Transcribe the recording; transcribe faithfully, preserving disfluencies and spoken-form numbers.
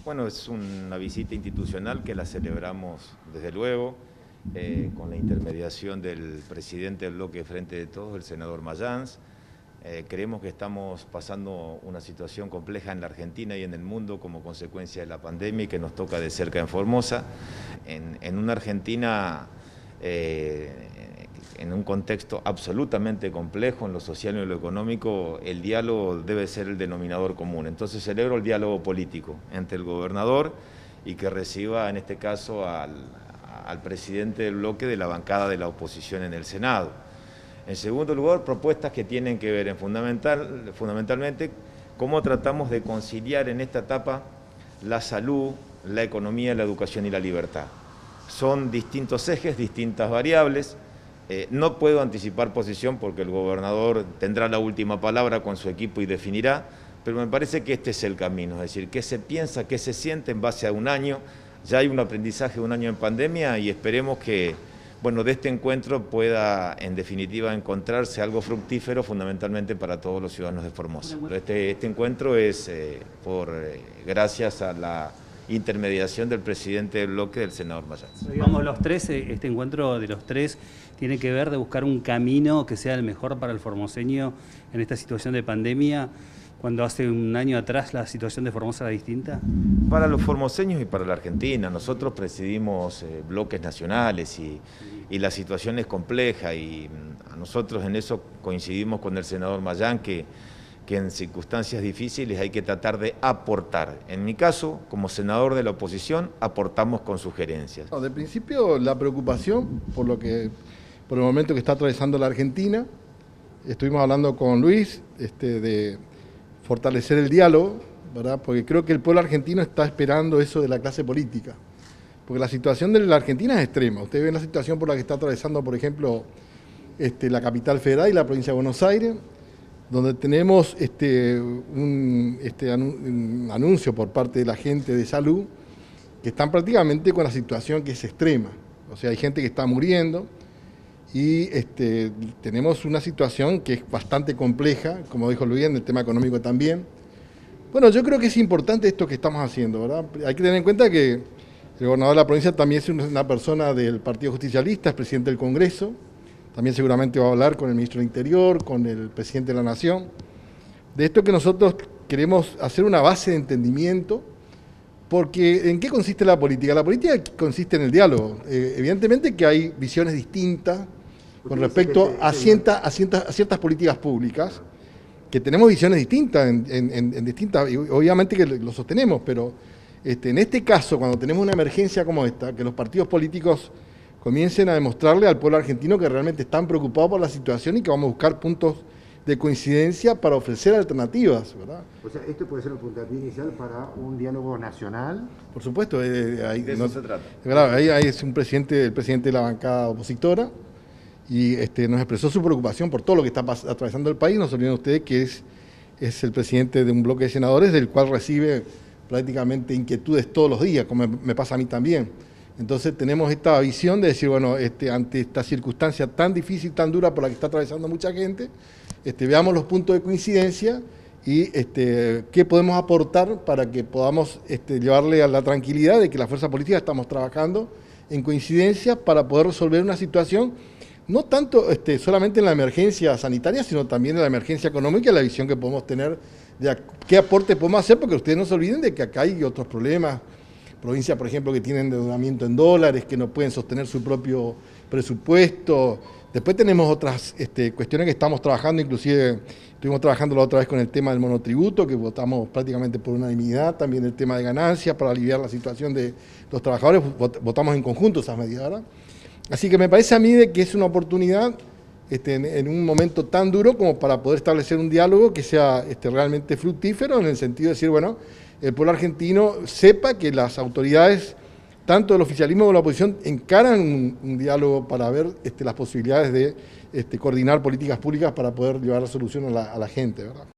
Bueno, es una visita institucional que la celebramos desde luego eh, con la intermediación del presidente del bloque Frente de Todos, el senador Mayans. Eh, creemos que estamos pasando una situación compleja en la Argentina y en el mundo como consecuencia de la pandemia y que nos toca de cerca en Formosa. En, en una Argentina eh, en un contexto absolutamente complejo en lo social y en lo económico, el diálogo debe ser el denominador común. Entonces celebro el diálogo político entre el gobernador y que reciba en este caso al, al presidente del bloque de la bancada de la oposición en el Senado. En segundo lugar, propuestas que tienen que ver en fundamental, fundamentalmente cómo tratamos de conciliar en esta etapa la salud, la economía, la educación y la libertad. Son distintos ejes, distintas variables. Eh, no puedo anticipar posición porque el gobernador tendrá la última palabra con su equipo y definirá, pero me parece que este es el camino, es decir, qué se piensa, qué se siente en base a un año. Ya hay un aprendizaje de un año en pandemia y esperemos que, bueno, de este encuentro pueda en definitiva encontrarse algo fructífero fundamentalmente para todos los ciudadanos de Formosa. Este, este encuentro es eh, por eh, gracias a la intermediación del presidente del bloque, del senador Mayans. Digamos, los tres, este encuentro de los tres tiene que ver de buscar un camino que sea el mejor para el formoseño en esta situación de pandemia, cuando hace un año atrás la situación de Formosa era distinta. Para los formoseños y para la Argentina, nosotros presidimos eh, bloques nacionales y, y la situación es compleja y a nosotros en eso coincidimos con el senador Mayans que que en circunstancias difíciles hay que tratar de aportar. En mi caso, como senador de la oposición, aportamos con sugerencias. No, de principio, la preocupación por lo que, por el momento que está atravesando la Argentina. Estuvimos hablando con Luis este, de fortalecer el diálogo, ¿verdad? Porque creo que el pueblo argentino está esperando eso de la clase política. Porque la situación de la Argentina es extrema. Usted ve la situación por la que está atravesando, por ejemplo, este, la capital federal y la provincia de Buenos Aires, donde tenemos este, un, este, un anuncio por parte de la gente de salud que están prácticamente con la situación que es extrema. O sea, hay gente que está muriendo y este, tenemos una situación que es bastante compleja, como dijo Luis, en el tema económico también. Bueno, yo creo que es importante esto que estamos haciendo, ¿verdad? Hay que tener en cuenta que el gobernador de la provincia también es una persona del Partido Justicialista, es presidente del Congreso. También seguramente va a hablar con el ministro del Interior, con el presidente de la Nación, de esto que nosotros queremos hacer una base de entendimiento, porque ¿en qué consiste la política? La política consiste en el diálogo. Eh, evidentemente que hay visiones distintas con respecto a ciertas, a, ciertas, a ciertas políticas públicas, que tenemos visiones distintas, en, en, en distintas, y obviamente que lo sostenemos, pero este, en este caso, cuando tenemos una emergencia como esta, que los partidos políticos comiencen a demostrarle al pueblo argentino que realmente están preocupados por la situación y que vamos a buscar puntos de coincidencia para ofrecer alternativas, ¿verdad? O sea, ¿esto puede ser el puntapié inicial para un diálogo nacional? Por supuesto, eh, ahí, de eso no, se trata. Claro, ahí, ahí es un presidente, el presidente de la bancada opositora y este, nos expresó su preocupación por todo lo que está atravesando el país. No se olviden ustedes que es, es el presidente de un bloque de senadores del cual recibe prácticamente inquietudes todos los días, como me, me pasa a mí también. Entonces tenemos esta visión de decir, bueno, este, ante esta circunstancia tan difícil, tan dura por la que está atravesando mucha gente, este, veamos los puntos de coincidencia y este, qué podemos aportar para que podamos este, llevarle a la tranquilidad de que la fuerza política estamos trabajando en coincidencia para poder resolver una situación, no tanto este, solamente en la emergencia sanitaria, sino también en la emergencia económica y la visión que podemos tener de a, qué aporte podemos hacer, porque ustedes no se olviden de que acá hay otros problemas. Provincias, por ejemplo, que tienen endeudamiento en dólares, que no pueden sostener su propio presupuesto. Después tenemos otras este, cuestiones que estamos trabajando, inclusive estuvimos trabajando la otra vez con el tema del monotributo, que votamos prácticamente por unanimidad, también el tema de ganancias para aliviar la situación de los trabajadores, votamos en conjunto esas medidas, ¿verdad? Así que me parece a mí de que es una oportunidad este, en, en un momento tan duro como para poder establecer un diálogo que sea este, realmente fructífero, en el sentido de decir, bueno, el pueblo argentino sepa que las autoridades, tanto del oficialismo como de la oposición, encaran un, un diálogo para ver este, las posibilidades de este, coordinar políticas públicas para poder llevar la solución a la, a la gente, ¿verdad?